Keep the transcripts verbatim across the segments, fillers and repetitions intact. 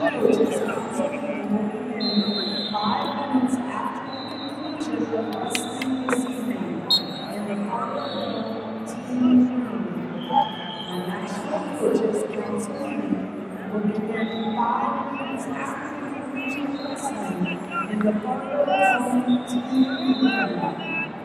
coaches council will begin five minutes after the conclusion of wrestling this evening in the Harlem Team Room. The National Coaches Council meeting will begin five minutes after the conclusion of wrestling in the Harlem Team Room.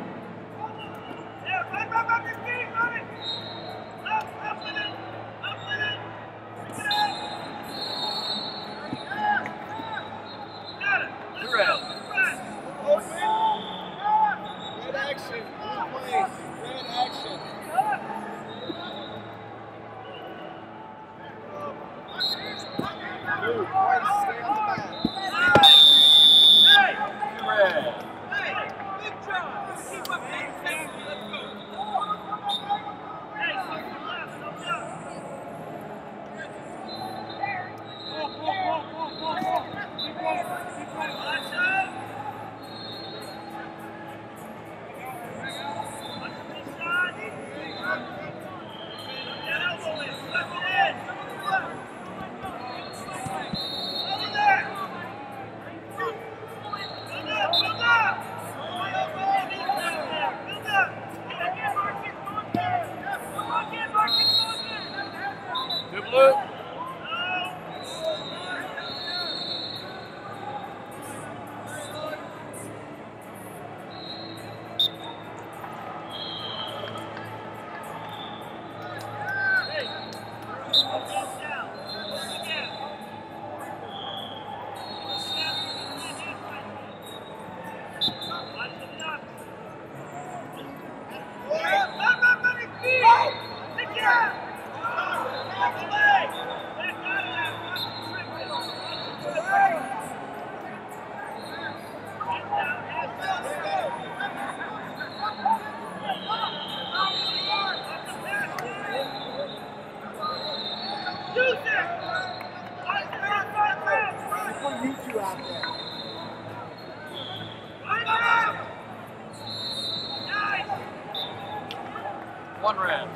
One red.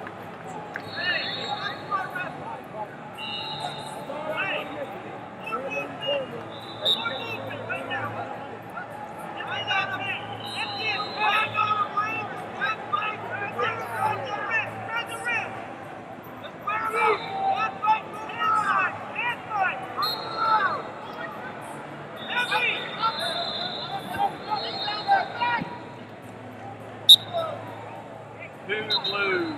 Two blue.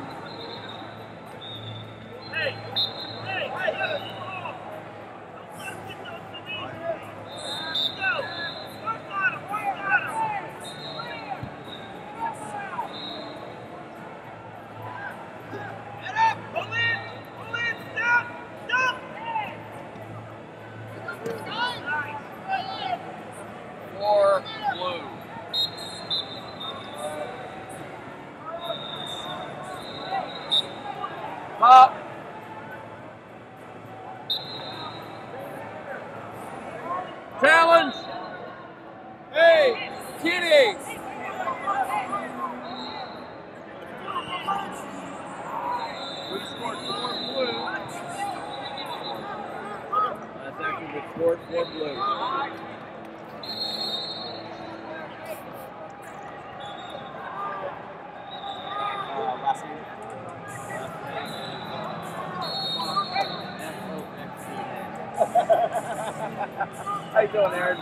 Hey, hey, hey. Four blue. Up. Challenge. Hey, kitty. We scored four blue. That's actually we scored four blue. How you doing, Aaron?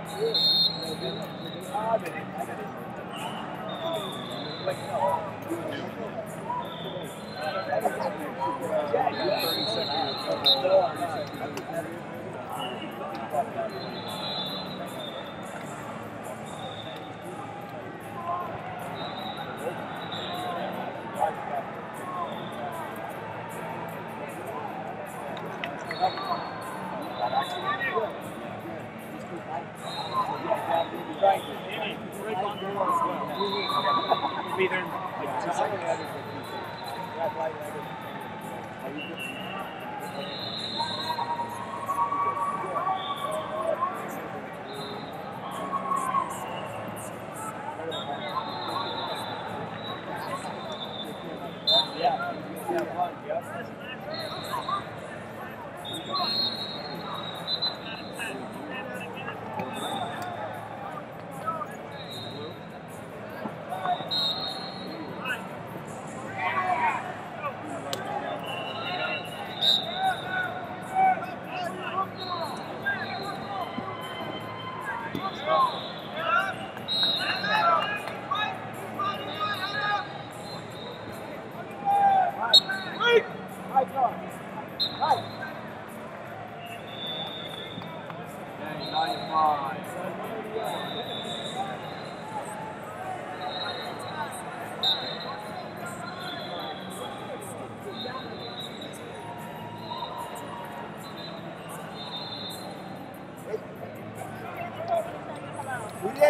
Be there in like two seconds. on. We did.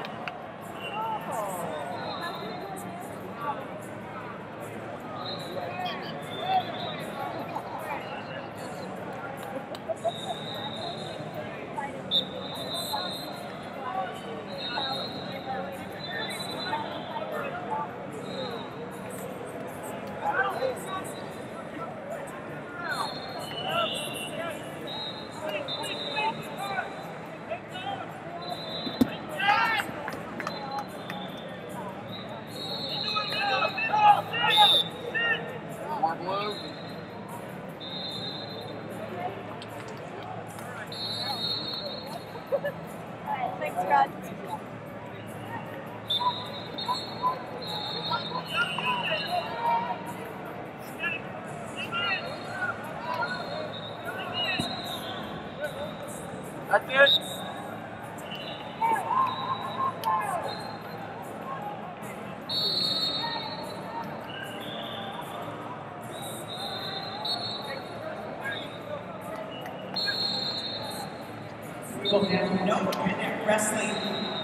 More blue. Thanks, God. That's it. We will have no minute wrestling